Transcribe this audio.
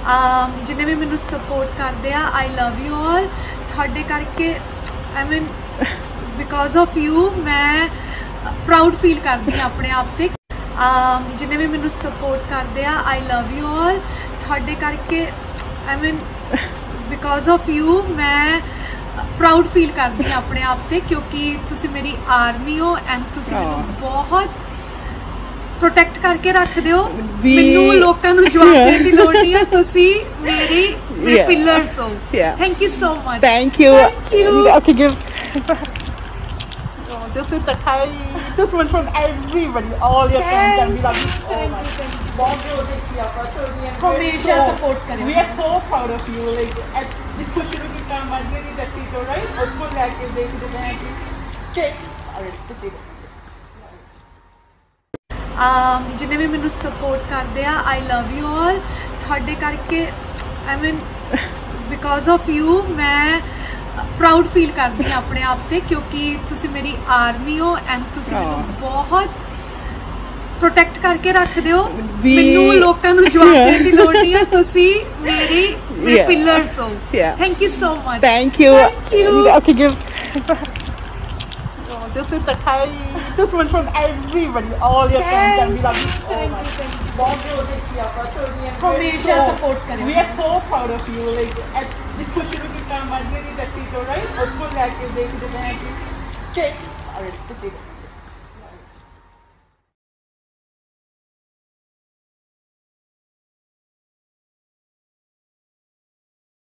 जिन्हें भी मैनू सपोर्ट करते हैं आई लव यू ऑल। थोड़े करके I mean because of you मैं प्राउड फील करती हूँ अपने आप से। जिन्हें भी मैनू सपोर्ट करते हैं आई लव यू ऑल। थोड़े करके I mean because of you मैं प्राउड फील करती हूँ अपने आप से, क्योंकि तुसी मेरी आर्मी हो एंड तुसी मैनू बहुत प्रोटेक्ट करके रख दियो। मैनू लोकां नू जवाब देने की लोड़ नहीं है, तुसी मेरी पिलर्स हो। Thank you so much. Thank you. Thank you. Okay, give. This is the kind. This one from everybody, all your friends, and we love you so much. हमेशा सपोर्ट करें। We are so proud of you. Like, at the खुशी की काम बन गई थी तो right? और उसको लेके देख रहे हैं कि check. अरे जिन्हें भी मैनू सपोर्ट करते हैं आई लव यू ऑल। थोड़े करके I mean because of you मैं प्राउड फील करती हूँ अपने आप से, क्योंकि तुसी मेरी आर्मी हो एंड तुसी मैनू बहुत प्रोटेक्ट करके रख दियो। मैनू लोकां नू जवाब देने की लोड़ नहीं है, तुसी मेरी पिलर्स हो। Thank you so much. Thank you. Thank you. Okay, give. This is the kind. This one from everybody, all your friends, and we love you so much. हमेशा सपोर्ट करें। We are so proud of you. Like, at the खुशी की काम बन गई थी तो right? और उसको लेके देख रहे हैं कि check. अरे